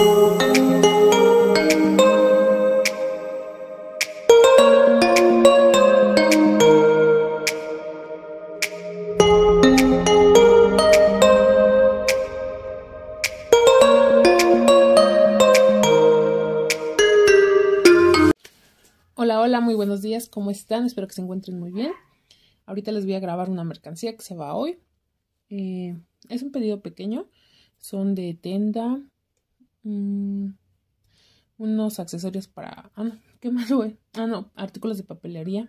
Hola, hola, muy buenos días, ¿cómo están? Espero que se encuentren muy bien. Ahorita les voy a grabar una mercancía que se va hoy. Es un pedido pequeño, son de tenda, unos accesorios para... no, ¿qué más güey? No, artículos de papelería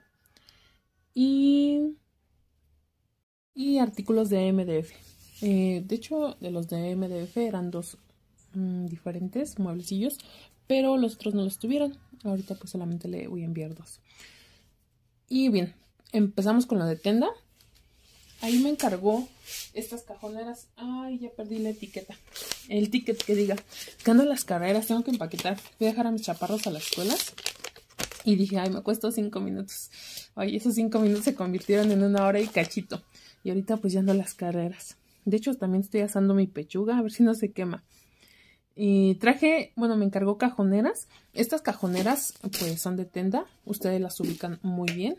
y artículos de MDF. De hecho, de los de MDF eran dos diferentes mueblecillos, pero los otros no los tuvieron. Ahorita pues solamente le voy a enviar dos. Y bien, empezamos con lo de tenda. Ahí me encargó estas cajoneras. Ay, ya perdí la etiqueta. El ticket que diga. Que ando en las carreras, tengo que empaquetar. Voy a dejar a mis chaparros a las escuelas. Y dije, ay, me cuesta 5 minutos. Ay, esos 5 minutos se convirtieron en 1 hora y cachito. Y ahorita pues ya ando en las carreras. De hecho, también estoy asando mi pechuga, a ver si no se quema. Y traje, bueno, me encargó cajoneras. Estas cajoneras pues son de tenda. Ustedes las ubican muy bien.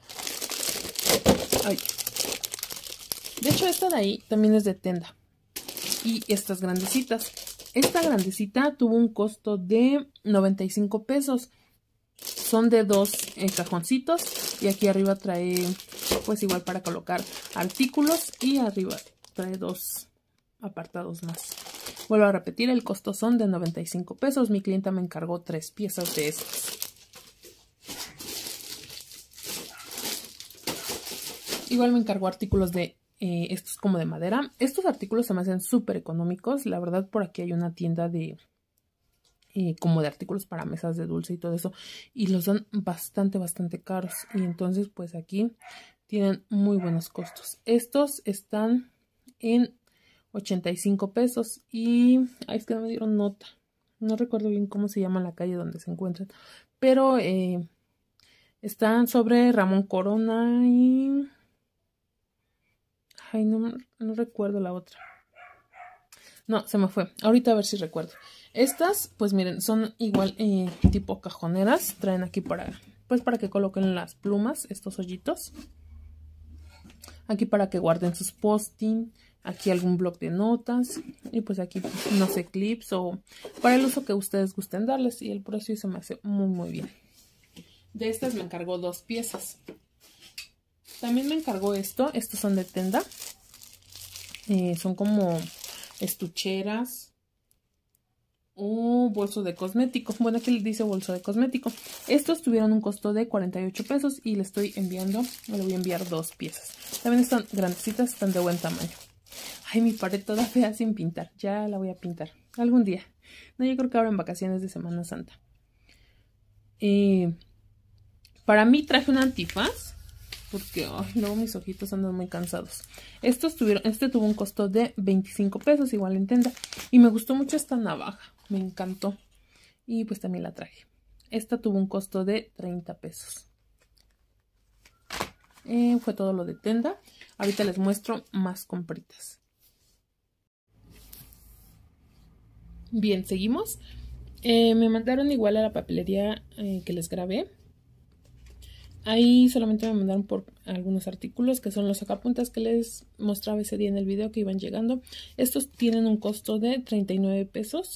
Ay. De hecho, esta de ahí también es de tenda. Y estas grandecitas. Esta grandecita tuvo un costo de 95 pesos. Son de 2 cajoncitos. Y aquí arriba trae, pues igual para colocar artículos. Y arriba trae 2 apartados más. Vuelvo a repetir, el costo son de 95 pesos. Mi clienta me encargó 3 piezas de estas. Igual me encargó artículos de estos como de madera. Estos artículos se me hacen súper económicos. La verdad, por aquí hay una tienda de como de artículos para mesas de dulce y todo eso. Y los dan bastante caros. Y entonces pues aquí tienen muy buenos costos. Estos están en 85 pesos. Y ay, es que no me dieron nota. No recuerdo bien cómo se llama la calle donde se encuentran. Pero están sobre Ramón Corona y... ay, no recuerdo la otra. No, se me fue. Ahorita a ver si recuerdo. Estas, pues miren, son igual tipo cajoneras. Traen aquí para, pues para que coloquen las plumas, estos hoyitos. Aquí para que guarden sus post-it. Aquí algún bloc de notas. Y pues aquí, no sé, clips o para el uso que ustedes gusten darles. Y el precio se me hace muy bien. De estas me encargó 2 piezas. También me encargó esto. Estos son de tenda. Son como estucheras o bolso de cosmético. Bueno, aquí dice bolso de cosmético. Estos tuvieron un costo de 48 pesos y le estoy enviando, le voy a enviar 2 piezas. También están grandecitas, están de buen tamaño. Ay, mi pared toda fea sin pintar. Ya la voy a pintar algún día. No, yo creo que ahora en vacaciones de Semana Santa. Para mí traje un antifaz. Porque ay, luego mis ojitos andan muy cansados. Este tuvo un costo de 25 pesos, igual en tenda. Y me gustó mucho esta navaja. Me encantó. Y pues también la traje. Esta tuvo un costo de 30 pesos. Fue todo lo de tenda. Ahorita les muestro más compritas. Bien, seguimos. Me mandaron igual a la papelería que les grabé. Ahí solamente me mandaron por algunos artículos que son los sacapuntas que les mostraba ese día en el video que iban llegando. Estos tienen un costo de 39 pesos.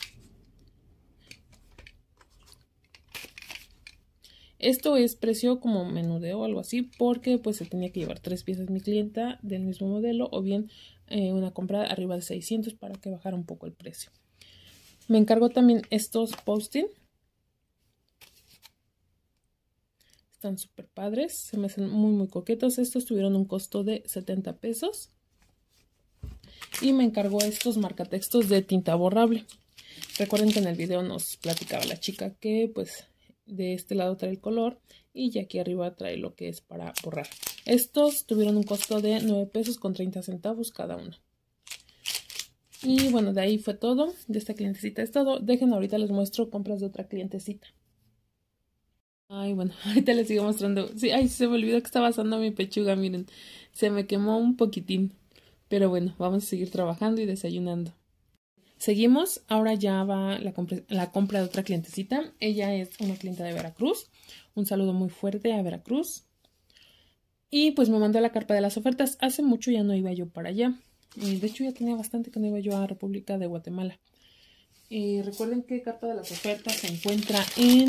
Esto es precio como menudeo o algo así porque pues se tenía que llevar 3 piezas mi clienta del mismo modelo o bien una compra arriba de 600 para que bajara un poco el precio. Me encargó también estos post-it. Están súper padres, se me hacen muy coquetos. Estos tuvieron un costo de 70 pesos. Y me encargó estos marcatextos de tinta borrable. Recuerden que en el video nos platicaba la chica que pues de este lado trae el color y ya aquí arriba trae lo que es para borrar. Estos tuvieron un costo de 9 pesos con 30 centavos cada uno. Y bueno, de ahí fue todo. De esta clientecita es todo. Dejen, ahorita les muestro compras de otra clientecita. Ay, bueno, ahorita les sigo mostrando. Sí, ay, se me olvidó que estaba asando mi pechuga, miren. Se me quemó un poquitín. Pero bueno, vamos a seguir trabajando y desayunando. Seguimos, ahora ya va la compra de otra clientecita. Ella es una clienta de Veracruz. Un saludo muy fuerte a Veracruz. Y pues me mandó la carpa de las ofertas. Hace mucho ya no iba yo para allá. De hecho ya tenía bastante que no iba yo a República de Guatemala. Recuerden que carpa de las ofertas se encuentra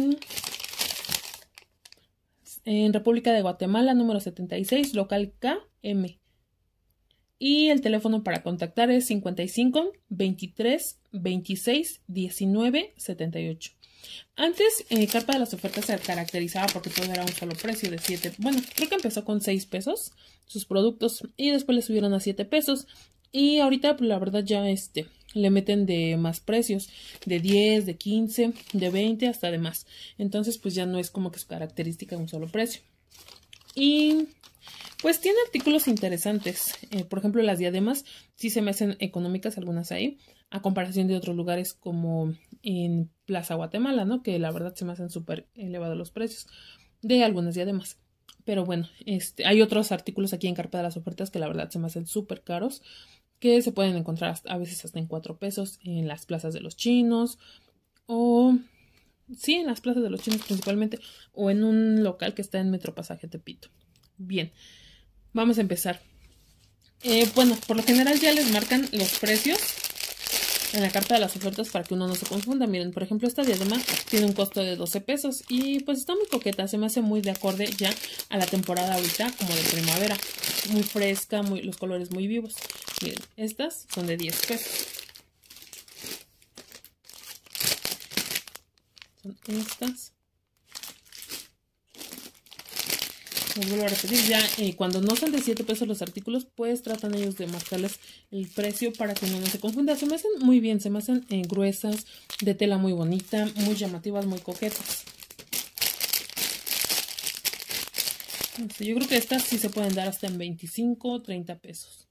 en República de Guatemala, número 76, local KM. Y el teléfono para contactar es 55 23 26 19 78. Antes, carpa de las ofertas se caracterizaba porque todo era un solo precio de 7. Bueno, creo que empezó con 6 pesos sus productos y después le subieron a 7 pesos. Y ahorita, pues, la verdad, ya le meten de más precios, de 10, de 15, de 20 hasta de más. Entonces, pues ya no es como que su característica un solo precio. Y pues tiene artículos interesantes. Por ejemplo, las diademas sí se me hacen económicas, algunas ahí, a comparación de otros lugares como en Plaza Guatemala, ¿no? Que la verdad se me hacen súper elevados los precios de algunas diademas. Pero bueno, hay otros artículos aquí en carpa de las ofertas que la verdad se me hacen súper caros, que se pueden encontrar a veces hasta en 4 pesos en las plazas de los chinos o... Sí, en las plazas de los chinos principalmente, o en un local que está en Metro Pasaje Tepito. Bien, vamos a empezar. Bueno, por lo general ya les marcan los precios en la carta de las ofertas para que uno no se confunda. Miren, por ejemplo, esta diadema tiene un costo de 12 pesos y pues está muy coqueta, se me hace muy de acorde ya a la temporada ahorita como de primavera. Muy fresca, los colores muy vivos. Miren, estas son de 10 pesos. Son estas. Les vuelvo a repetir, ya cuando no son de 7 pesos los artículos, pues tratan ellos de marcarles el precio para que uno no se confunda. Se me hacen muy bien, se me hacen gruesas, de tela muy bonita, muy llamativas, muy coquetas. Yo creo que estas sí se pueden dar hasta en 25 o 30 pesos.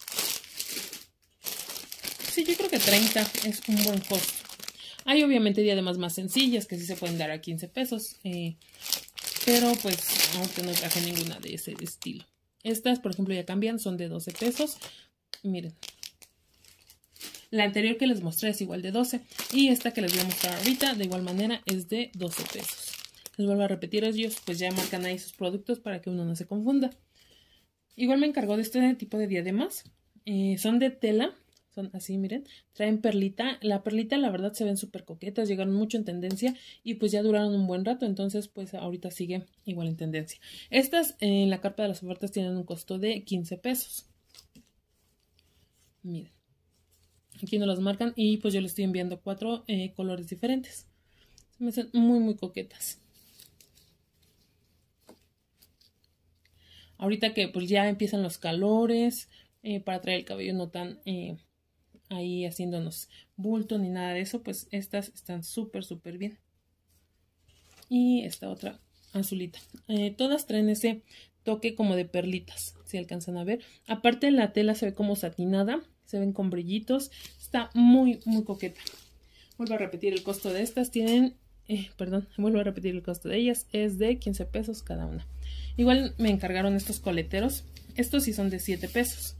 Sí, yo creo que 30 es un buen costo. Hay obviamente diademas más sencillas que sí se pueden dar a 15 pesos. Pero pues aunque no traje ninguna de ese estilo. Estas, por ejemplo, ya cambian, son de 12 pesos. Miren. La anterior que les mostré es igual de 12. Y esta que les voy a mostrar ahorita, de igual manera, es de 12 pesos. Les vuelvo a repetir, ellos pues ya marcan ahí sus productos para que uno no se confunda. Igual me encargó de este tipo de diademas. Son de tela. Son así, miren, traen perlita. La perlita, la verdad, se ven súper coquetas, llegaron mucho en tendencia y pues ya duraron un buen rato, entonces pues ahorita sigue igual en tendencia. Estas en la carpa de las ofertas tienen un costo de 15 pesos. Miren, aquí nos las marcan y pues yo les estoy enviando 4 colores diferentes. Se me hacen muy muy coquetas. Ahorita que pues ya empiezan los calores, para traer el cabello no tan... ahí haciéndonos bulto ni nada de eso, pues estas están súper súper bien. Y esta otra azulita, todas traen ese toque como de perlitas, si alcanzan a ver. Aparte la tela se ve como satinada, se ven con brillitos, está muy muy coqueta. Vuelvo a repetir el costo de estas, vuelvo a repetir el costo de ellas, es de 15 pesos cada una. Igual me encargaron estos coleteros, estos sí son de 7 pesos.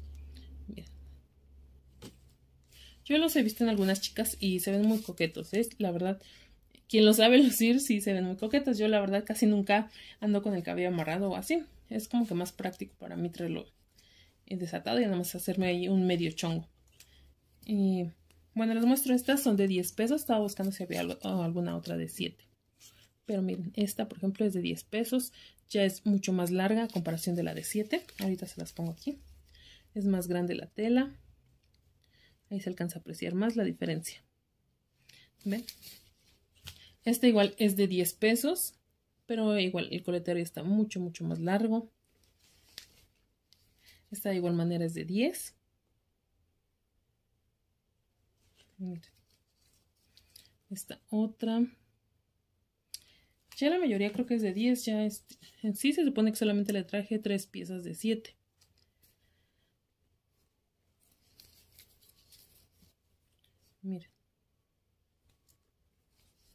Yo los he visto en algunas chicas y se ven muy coquetos, ¿eh? La verdad, quien lo sabe lucir sí se ven muy coquetos. Yo la verdad casi nunca ando con el cabello amarrado o así. Es como que más práctico para mí traerlo desatado y nada más hacerme ahí un medio chongo. Y bueno, les muestro estas, son de 10 pesos. Estaba buscando si había alguna otra de 7. Pero miren, esta por ejemplo es de 10 pesos. Ya es mucho más larga a comparación de la de 7. Ahorita se las pongo aquí. Es más grande la tela. Ahí se alcanza a apreciar más la diferencia. ¿Ven? Esta igual es de 10 pesos, pero igual el coletero está mucho, mucho más largo. Esta de igual manera es de 10. Miren. Esta otra. Ya la mayoría creo que es de 10. Ya en sí se supone que solamente le traje 3 piezas de 7. Miren.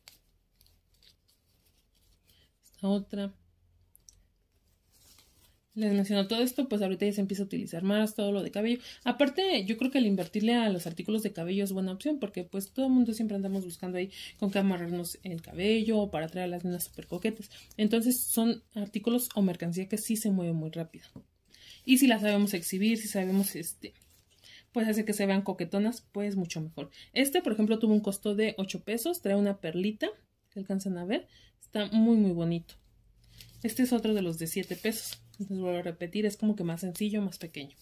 Esta otra. Les menciono todo esto, pues ahorita ya se empieza a utilizar más todo lo de cabello. Aparte, yo creo que el invertirle a los artículos de cabello es buena opción porque pues todo el mundo siempre andamos buscando ahí con qué amarrarnos el cabello o para traer las nenas súper coquetas. Entonces son artículos o mercancía que sí se mueve muy rápido. Y si las sabemos exhibir, si sabemos pues hacer que se vean coquetonas, pues mucho mejor. Por ejemplo, tuvo un costo de 8 pesos, trae una perlita, ¿se alcanzan a ver? Está muy muy bonito. Este es otro de los de 7 pesos. Entonces vuelvo a repetir, es como que más sencillo, más pequeño.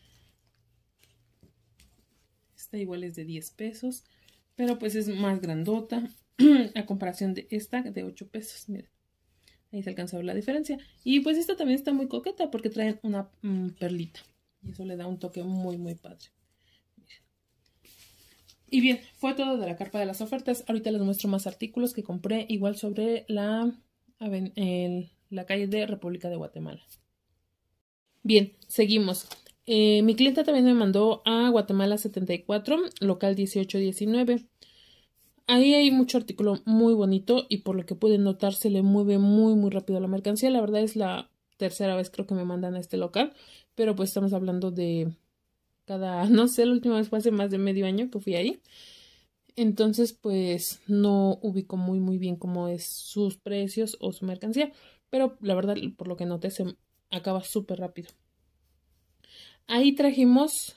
Esta igual es de 10 pesos, pero pues es más grandota a comparación de esta de 8 pesos. Miren, ahí se alcanza a ver la diferencia. Y pues esta también está muy coqueta porque traen una perlita. Y eso le da un toque muy muy padre. Miren. Y bien, fue todo de la carpa de las ofertas. Ahorita les muestro más artículos que compré igual sobre la calle de República de Guatemala. Bien, seguimos. Mi clienta también me mandó a Guatemala 74, local 1819. Ahí hay mucho artículo muy bonito y por lo que pueden notar se le mueve muy muy rápido la mercancía. La verdad es la tercera vez creo que me mandan a este local, pero pues estamos hablando de no sé, la última vez fue hace más de medio año que fui ahí. Entonces pues no ubico muy bien cómo es sus precios o su mercancía, pero la verdad por lo que noté se acaba súper rápido. Ahí trajimos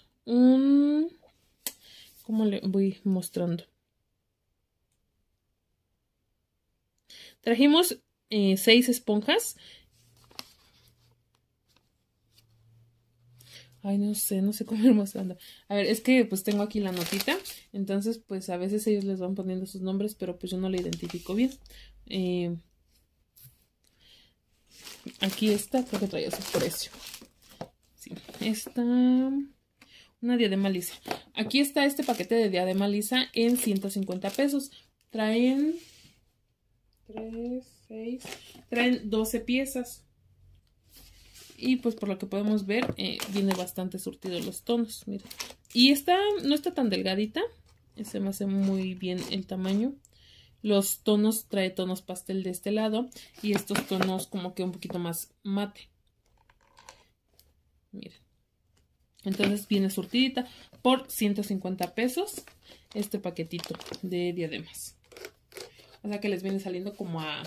¿cómo le voy mostrando? Trajimos 6 esponjas. Ay, no sé cómo ir mostrando. A ver, es que pues tengo aquí la notita. Entonces, pues a veces ellos les van poniendo sus nombres, pero pues yo no la identifico bien. Aquí está, creo que traía su precio. Sí, está una diadema lisa. Aquí está este paquete de diadema lisa en 150 pesos. Traen 12 piezas. Y pues por lo que podemos ver, viene bastante surtido los tonos. Miren. Y no está tan delgadita. Se me hace muy bien el tamaño. Los tonos, trae tonos pastel de este lado. Y estos tonos como que un poquito más mate. Miren. Entonces viene surtidita por 150 pesos este paquetito de diademas. O sea que les viene saliendo como a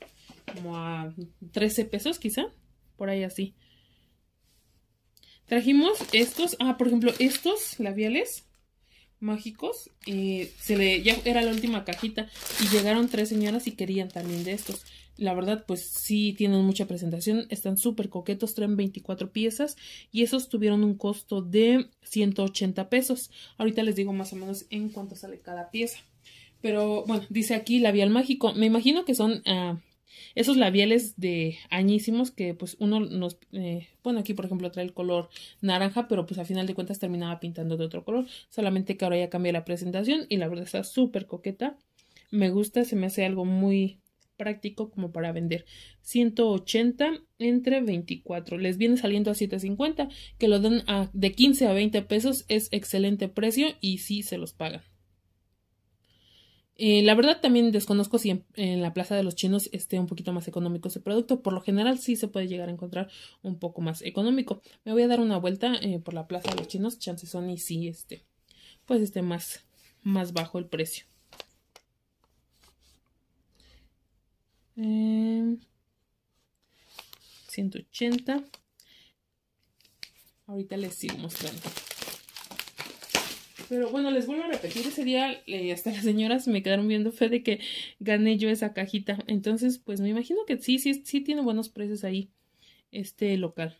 13 pesos quizá. Por ahí así. Trajimos estos. Por ejemplo, estos labiales mágicos. Ya era la última cajita. Y llegaron 3 señoras y querían también de estos. La verdad, pues sí tienen mucha presentación. Están súper coquetos. Traen 24 piezas. Y esos tuvieron un costo de 180 pesos. Ahorita les digo más o menos en cuánto sale cada pieza. Pero bueno, dice aquí labial mágico. Me imagino que son esos labiales de añísimos que pues uno bueno, aquí por ejemplo trae el color naranja, pero pues al final de cuentas terminaba pintando de otro color. Solamente que ahora ya cambié la presentación y la verdad está súper coqueta. Me gusta, se me hace algo muy práctico como para vender. 180 entre 24. Les viene saliendo a 7.50, que lo dan de 15 a 20 pesos. Es excelente precio y sí se los pagan. La verdad también desconozco si en la Plaza de los Chinos esté un poquito más económico ese producto. Por lo general sí se puede llegar a encontrar un poco más económico. Me voy a dar una vuelta por la Plaza de los Chinos. Chances son y sí pues esté más bajo el precio. 180. Ahorita les sigo mostrando. Pero bueno, les vuelvo a repetir, ese día hasta las señoras me quedaron viendo fe de que gané yo esa cajita. Entonces, pues me imagino que sí tiene buenos precios ahí este local.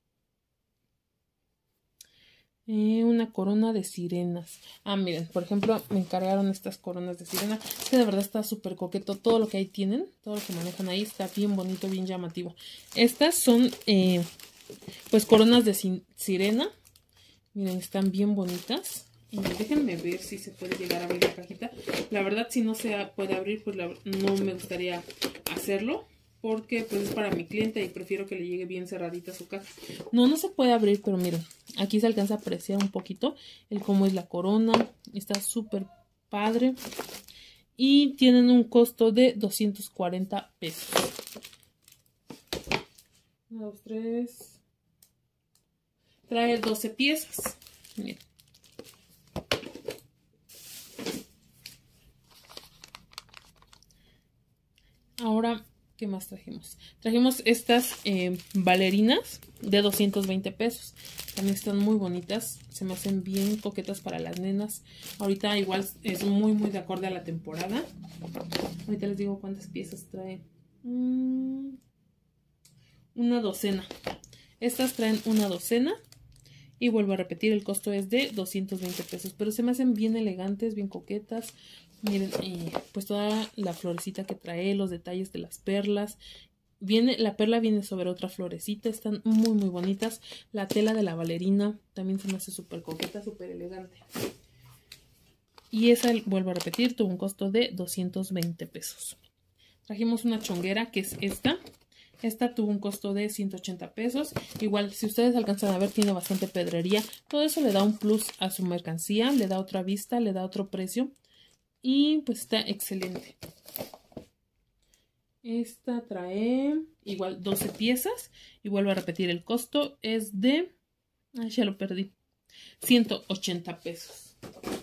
Una corona de sirenas. Miren, por ejemplo, me encargaron estas coronas de sirena. Que de verdad está súper coqueto. Todo lo que ahí tienen, todo lo que manejan ahí está bien bonito, bien llamativo. Estas son, pues, coronas de sirena. Miren, están bien bonitas. Y déjenme ver si se puede llegar a abrir la cajita. La verdad, si no se puede abrir, pues no me gustaría hacerlo. Porque pues es para mi cliente y prefiero que le llegue bien cerradita su caja. No se puede abrir, pero miren, aquí se alcanza a apreciar un poquito el cómo es la corona. Está súper padre. Y tienen un costo de 240 pesos. 1, 2, 3. Trae 12 piezas. Miren. Ahora, ¿qué más trajimos? Trajimos estas bailarinas de 220 pesos. También están muy bonitas. Se me hacen bien coquetas para las nenas. Ahorita igual es muy de acorde a la temporada. Ahorita les digo cuántas piezas traen. Una docena. Estas traen una docena. Y vuelvo a repetir, el costo es de 220 pesos. Pero se me hacen bien elegantes, bien coquetas. Miren, pues toda la florecita que trae, los detalles de las perlas. La perla viene sobre otra florecita. Están muy bonitas. La tela de la bailarina también se me hace súper coqueta, súper elegante. Y esa, vuelvo a repetir, tuvo un costo de 220 pesos. Trajimos una chonguera que es esta. Esta tuvo un costo de 180 pesos. Igual, si ustedes alcanzan a ver, tiene bastante pedrería. Todo eso le da un plus a su mercancía. Le da otra vista, le da otro precio. Y pues está excelente. Esta trae igual 12 piezas. Y vuelvo a repetir, el costo es de... Ay, ya lo perdí. 180 pesos.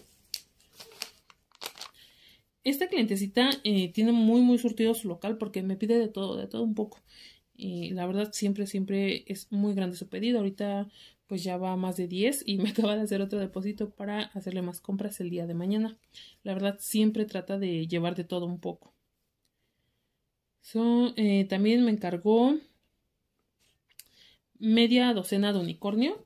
Esta clientecita tiene muy surtido su local porque me pide de todo un poco. Y la verdad siempre es muy grande su pedido. Ahorita pues ya va a más de 10 y me acaba de hacer otro depósito para hacerle más compras el día de mañana. La verdad siempre trata de llevar de todo un poco. También me encargó media docena de unicornio.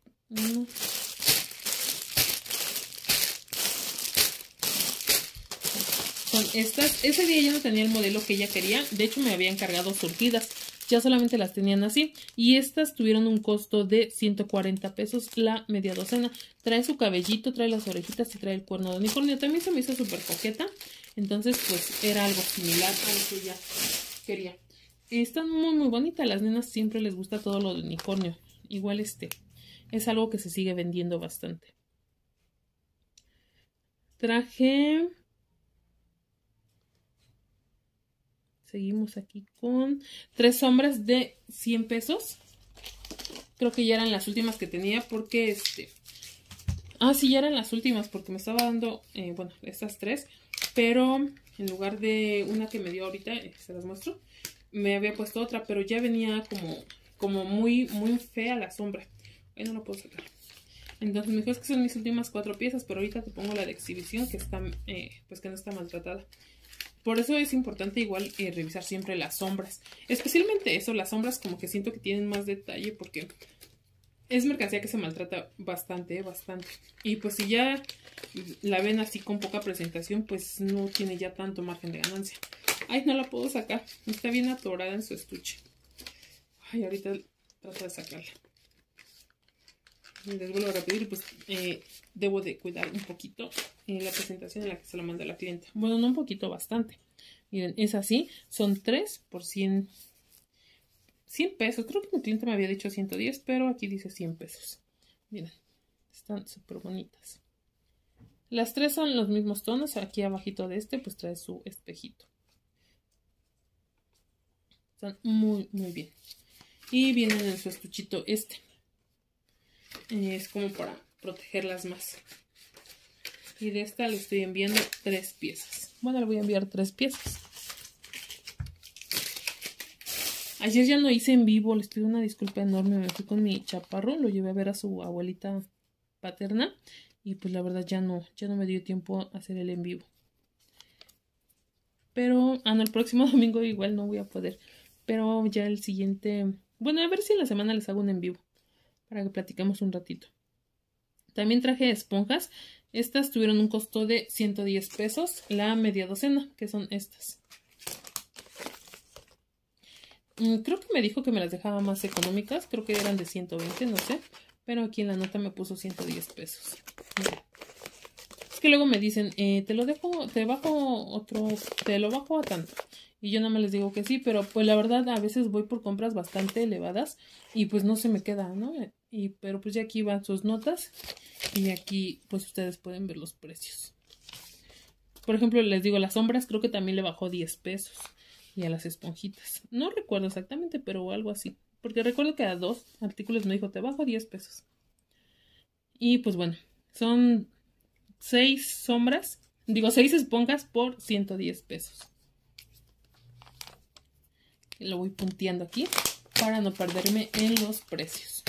Son estas. Ese día yo no tenía el modelo que ella quería. De hecho me había encargado surtidas. Ya solamente las tenían así. Y estas tuvieron un costo de 140 pesos la media docena. Trae su cabellito, trae las orejitas y trae el cuerno de unicornio. También se me hizo súper coqueta. Entonces pues era algo similar a lo que ella quería. Están muy bonitas. A las nenas siempre les gusta todo lo de unicornio. Igual es algo que se sigue vendiendo bastante. Traje... Seguimos aquí con 3 sombras de 100 pesos. Creo que ya eran las últimas que tenía porque sí, ya eran las últimas porque me estaba dando, bueno, estas 3. Pero en lugar de una que me dio ahorita, se las muestro, me había puesto otra, pero ya venía como muy fea la sombra. Ahí no la puedo sacar. Entonces me dijo, es que son mis últimas 4 piezas, pero ahorita te pongo la de exhibición que está, pues que no está maltratada. Por eso es importante igual revisar siempre las sombras. Especialmente eso, las sombras como que siento que tienen más detalle porque es mercancía que se maltrata bastante. Y pues si ya la ven así con poca presentación, pues no tiene ya tanto margen de ganancia. Ay, no la puedo sacar. Está bien atorada en su estuche. Ay, ahorita trato de sacarla. Les vuelvo a repetir, pues debo de cuidar un poquito la presentación en la que se lo manda a la clienta. Bueno, no un poquito, bastante. Miren, es así. Son 3 por 100 pesos. Creo que mi cliente me había dicho 110, pero aquí dice 100 pesos. Miren, están súper bonitas. Las 3 son los mismos tonos. Aquí abajito de pues trae su espejito. Están muy bien. Y vienen en su estuchito es como para protegerlas más. Y de esta le estoy enviando 3 piezas. Bueno, le voy a enviar 3 piezas. Ayer ya no hice en vivo, les pido una disculpa enorme. Me fui con mi chaparro, lo llevé a ver a su abuelita paterna. Y pues la verdad ya no me dio tiempo a hacer el en vivo. Pero, no, el próximo domingo igual no voy a poder. Pero ya el siguiente... Bueno, a ver si en la semana les hago un en vivo. Para que platiquemos un ratito. También traje esponjas. Estas tuvieron un costo de 110 pesos. La media docena, que son estas. Creo que me dijo que me las dejaba más económicas. Creo que eran de 120, no sé. Pero aquí en la nota me puso 110 pesos. Mira. Es que luego me dicen, te lo bajo a tanto. Y yo nada más les digo que sí, pero pues la verdad a veces voy por compras bastante elevadas y pues no se me queda, ¿no? Pero pues ya aquí van sus notas y aquí pues ustedes pueden ver los precios. Por ejemplo, les digo, las sombras creo que también le bajó 10 pesos y a las esponjitas. No recuerdo exactamente, pero algo así. porque recuerdo que a 2 artículos me dijo te bajo 10 pesos. Y pues bueno, son 6 sombras, digo 6 esponjas por 110 pesos. Lo voy punteando aquí para no perderme en los precios.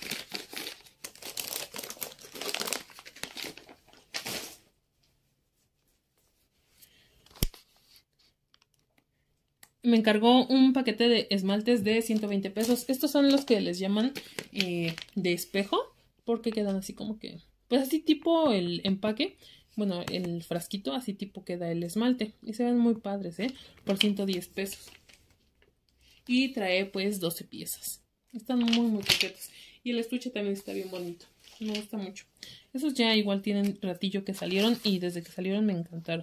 Me encargó un paquete de esmaltes de 120 pesos. Estos son los que les llaman de espejo, porque quedan así como que, pues así tipo el empaque, bueno, el frasquito, así tipo queda el esmalte. Y se ven muy padres, por 110 pesos. Y trae pues 12 piezas. Están muy coquetos. Y el estuche también está bien bonito. Me gusta mucho. Esos ya igual tienen ratillo que salieron y desde que salieron me encantaron.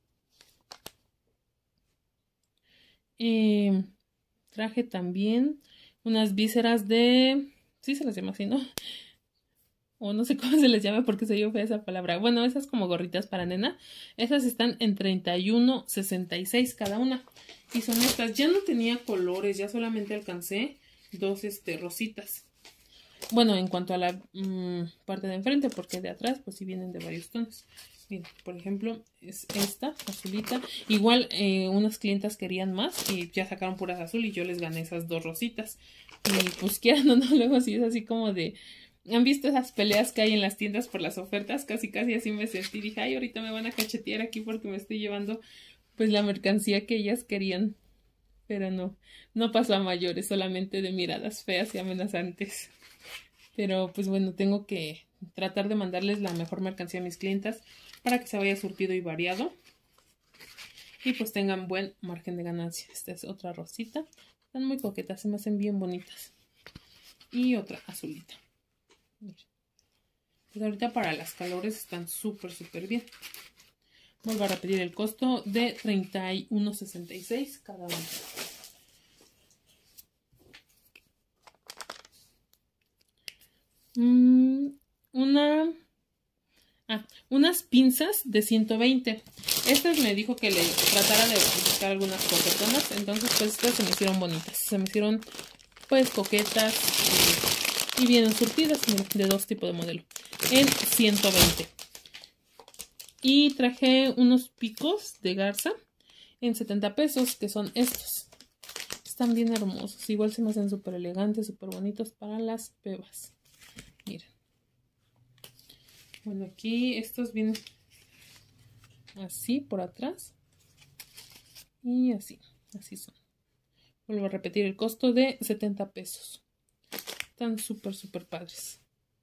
Traje también unas vísceras de... Sí se las llama así, ¿no? O no sé cómo se les llama porque se dio fea esa palabra. Bueno, esas como gorritas para nena. Esas están en $31.66 cada una. Y son estas. Ya no tenía colores, ya solamente alcancé 2 rositas. Bueno, en cuanto a la parte de enfrente, porque de atrás pues sí vienen de varios tonos. Miren, por ejemplo, es esta azulita. Igual unas clientas querían más y ya sacaron puras azul y yo les gané esas 2 rositas. Y pues quieran o no, luego sí es así como de... ¿Han visto esas peleas que hay en las tiendas por las ofertas? Casi así me sentí. Dije, ay, ahorita me van a cachetear aquí porque me estoy llevando pues la mercancía que ellas querían. Pero no pasó a mayores, solamente de miradas feas y amenazantes. Pero pues bueno, tengo que tratar de mandarles la mejor mercancía a mis clientas para que se vaya surtido y variado. Y pues tengan buen margen de ganancia. Esta es otra rosita. Están muy coquetas, se me hacen bien bonitas. Y otra azulita. Pues ahorita para las calores están súper bien. Vuelvo a repetir el costo de $31.66 cada uno. Unas pinzas de 120. Estas me dijo que le tratara de buscar algunas coquetonas. Entonces pues estas se me hicieron bonitas. Se me hicieron pues coquetas y vienen surtidas de 2 tipos de modelo. En 120. Y traje unos picos de garza en 70 pesos, que son estos. Están bien hermosos. Igual se me hacen súper elegantes, súper bonitos para las bebas. Miren. Bueno, aquí estos vienen así por atrás. Y así son. Vuelvo a repetir el costo de 70 pesos. Están súper padres.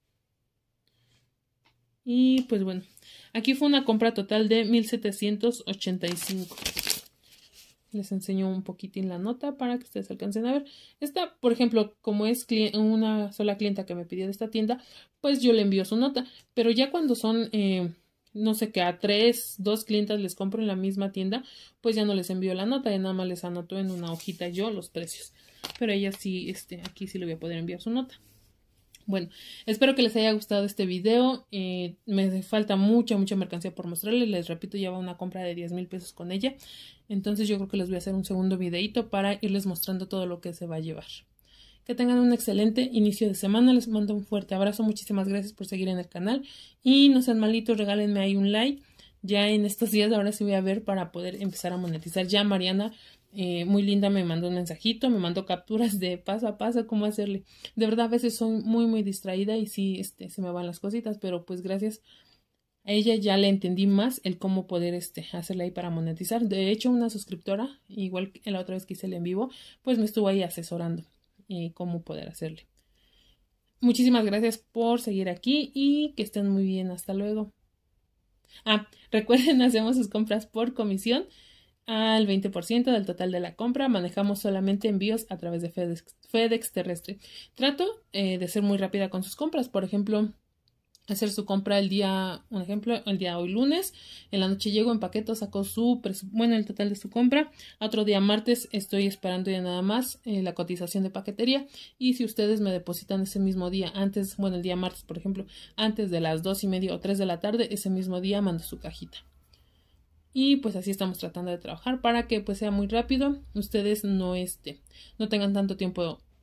Y pues bueno, aquí fue una compra total de 1,785. Les enseño un poquitín la nota para que ustedes alcancen a ver. Esta, por ejemplo, como es una sola clienta que me pidió de esta tienda, pues yo le envío su nota. Pero ya cuando son, no sé, que a 2 clientas les compro en la misma tienda, pues ya no les envío la nota, ya nada más les anoto en una hojita yo los precios. Pero ella sí, aquí sí le voy a poder enviar su nota. Bueno, espero que les haya gustado este video. Me falta mucha mercancía por mostrarles. Les repito, lleva una compra de 10,000 pesos con ella. Entonces yo creo que les voy a hacer un segundo videito para irles mostrando todo lo que se va a llevar. Que tengan un excelente inicio de semana. Les mando un fuerte abrazo. Muchísimas gracias por seguir en el canal. Y no sean malitos, regálenme ahí un like. Ya en estos días ahora sí voy a ver para poder empezar a monetizar. Ya Mariana... muy linda, me mandó un mensajito, me mandó capturas de paso a paso cómo hacerle. De verdad a veces soy muy distraída y sí se me van las cositas, pero pues gracias a ella ya le entendí más el cómo poder hacerle ahí para monetizar. De hecho, una suscriptora, igual que la otra vez que hice el en vivo, pues me estuvo ahí asesorando cómo poder hacerle. Muchísimas gracias por seguir aquí y que estén muy bien. Hasta luego. Recuerden, hacemos sus compras por comisión al 20% del total de la compra. Manejamos solamente envíos a través de FedEx terrestre. Trato de ser muy rápida con sus compras. Por ejemplo, hacer su compra el día hoy lunes, en la noche llego, empaqueto, saco el total de su compra. Otro día martes estoy esperando ya nada más la cotización de paquetería, y si ustedes me depositan ese mismo día el día martes, por ejemplo, antes de las 2:30 o 3 de la tarde, ese mismo día mando su cajita. Y pues así estamos tratando de trabajar para que pues sea muy rápido, ustedes no tengan tanto tiempo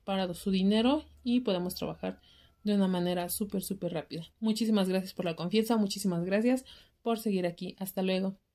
para su dinero y podemos trabajar de una manera súper rápida. Muchísimas gracias por la confianza, muchísimas gracias por seguir aquí. Hasta luego.